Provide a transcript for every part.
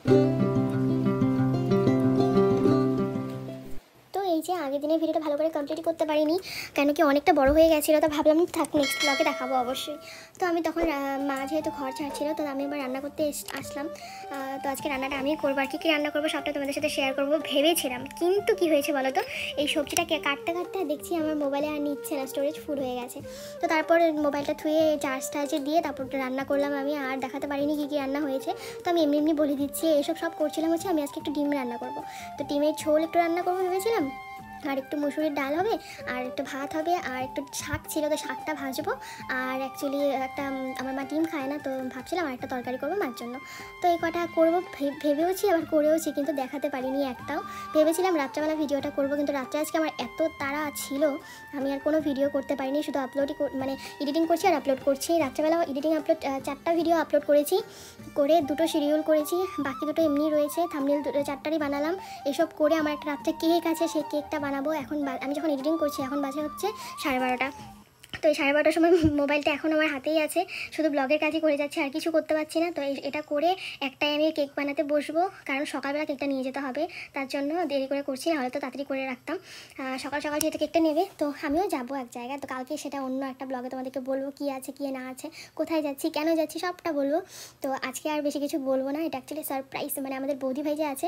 আগের দিনের ভিডিওটা ভালো করে কমপ্লিট করতে পারিনি, কেন কি অনেকটা বড় হয়ে গেছিলো। তো ভাবলাম থাক, নেক্সট ব্লগে দেখাবো অবশ্যই। তো আমি তখন মা যেহেতু ঘর ছাড়ছিল, তো আমি এবার রান্না করতে আসলাম। তো আজকে রান্নাটা আমি করবো, আর কী রান্না করবো সবটা তোমাদের সাথে শেয়ার করবো ভেবেছিলাম। কিন্তু কি হয়েছে বলো তো, এই সবজিটাকে কাটতে কাটতে দেখছি আমার মোবাইলে আর নিচ্ছে না, স্টোরেজ ফুল হয়ে গেছে। তো তারপর মোবাইলটা থুয়ে চার্জে দিয়ে তারপর রান্না করলাম আমি, আর দেখাতে পারিনি কী রান্না হয়েছে। তো আমি এমনি বলে দিচ্ছি, এসব সব করছিলাম হচ্ছে আমি আজকে একটু ডিম রান্না করবো। তো ডিমের ঝোল একটু রান্না করবো ভেবেছিলাম, আর একটু মুসুরির ডাল হবে, আর একটু ভাত হবে, আর একটু শাক ছিল, তো শাকটা ভাজবো। আর অ্যাকচুয়ালি একটা আমার মা ডিম খায় না, তো ভাবছিলাম আর একটা তরকারি করবো মার জন্য। তো এই কটা করবো ভেবেওছি, আবার করেওছি, কিন্তু দেখাতে পারিনি একটাও। ভেবেছিলাম রাত্রেবেলা ভিডিওটা করবো, কিন্তু রাত্রে আজকে আমার এত তাড়া ছিল আমি আর কোনো ভিডিও করতে পারিনি, শুধু আপলোডই মানে এডিটিং করছি আর আপলোড করছি। রাত্রেবেলাও এডিটিং আপলোড 4টা ভিডিও আপলোড করেছি, করে 2টো শিডিউল করেছি, বাকি 2টো এমনি রয়েছে, থাম্বনেল 4টারই বানালাম। এসব করে আমার একটা রাত্রে কেক আছে, সেই কেকটা বানাবো। এখন আমি যখন এডিটিং করছি এখন বাজে হচ্ছে 12:30। তো এই 12:30টার সময় মোবাইলটা এখন আমার হাতেই আছে, শুধু ব্লগের কাজই করে যাচ্ছে, আর কিছু করতে পারছি না। তো এটা করে একটাই আমি কেক বানাতে বসবো, কারণ সকালবেলা কেকটা নিয়ে যেতে হবে, তার জন্য দেরি করে করছি, নাহলে তো তাড়াতাড়ি করে রাখতাম। সকাল সকাল যেহেতু কেকটা নেবে, তো আমিও যাবো এক জায়গায়। তো কালকে সেটা অন্য একটা ব্লগে তোমাদেরকে বলবো, কী আছে কী না আছে, কোথায় যাচ্ছি, কেন যাচ্ছি, সবটা বলবো। তো আজকে আর বেশি কিছু বলবো না, এটা অ্যাকচুয়ালি সারপ্রাইজ। মানে আমাদের বৌদি ভাই যে আছে,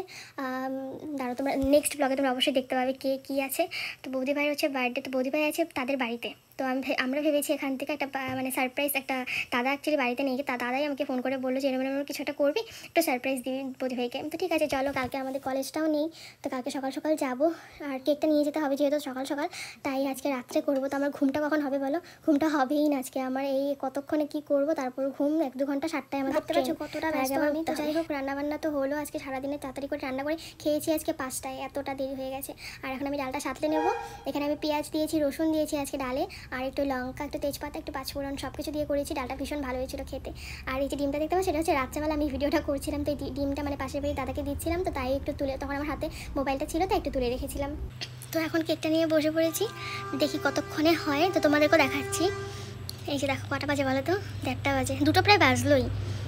দাঁড়াও তোমরা নেক্সট ব্লগে তোমরা অবশ্যই দেখতে পাবে কী আছে। তো বৌদি ভাইয়ের হচ্ছে বার্থডে, তো বৌদি ভাই আছে তাদের বাড়িতে। তো আমরা ভেবেছি এখান থেকে একটা মানে সারপ্রাইজ, একটা দাদা অ্যাকচুয়ালি বাড়িতে নেই, দাদাই আমাকে ফোন করে বললো যে এরকম কিছু একটা করবি, একটু সারপ্রাইজ দিবি বৌদি ভাইকে। তো ঠিক আছে চলো, কালকে আমাদের কলেজটাও নেই, তো কালকে সকাল সকাল যাবো, আর কেকটা নিয়ে যেতে হবে যেহেতু সকাল সকাল, তাই আজকে রাত্রে করবো। তো আমার ঘুমটা কখন হবে বলো? ঘুমটা হবেই না আজকে আমার, এই কতক্ষণে কি করব, তারপর ঘুম 1-2 ঘন্টা 7টায় আমাদের। ভাবতে পারছো কতটা ব্যস্ত আমি। তো যাই হোক, রান্নাবান্না তো হলো, আজকে সারাদিনে তাড়াতাড়ি করে রান্না করে খেয়েছি আজকে 5টায়, এতটা দেরি হয়ে গেছে। আর এখন আমি ডালটা সাঁতলে নেবো। এখানে আমি পেঁয়াজ দিয়েছি, রসুন দিয়েছি আজকে ডালে, আর একটু লঙ্কা, একটু তেজপাতা, একটু পাঁচফোড়ন সব কিছু দিয়ে করেছি। ডালটা ভীষণ ভালো হয়েছিল খেতে। আর এই যে ডিমটা দেখতে পাচ্ছি, সেটা হচ্ছে রাত্রেবেলা আমি ভিডিওটা করছিলাম, তো এই ডিমটা মানে পাশের বাড়ি দাদাকে দিচ্ছিলাম, তো তাই একটু তুলে, তখন আমার হাতে মোবাইলটা ছিল তাই একটু তুলে রেখেছিলাম। তো এখন কেকটা নিয়ে বসে পড়েছি, দেখি কতক্ষণে হয়, তো তোমাদেরকেও দেখাচ্ছি। এই যে দেখো কটা বাজে বলো তো, 1টা বাজে, 2টো প্রায় বাজলোই।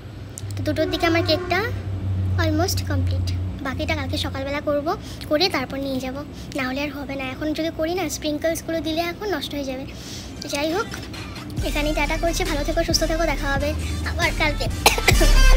তো 2টোর দিকে আমার কেকটা অলমোস্ট কমপ্লিট। বাকিটা কালকে সকালবেলা করব, করে তারপর নিয়ে যাব, না হলে আর হবে না। এখন যদি করি না, স্প্রিঙ্কলসগুলো দিলে এখন নষ্ট হয়ে যাবে। তো যাই হোক, এখানেই টাটা করছি, ভালো থেকো, সুস্থ থেকো, দেখা হবে আবার কালকে।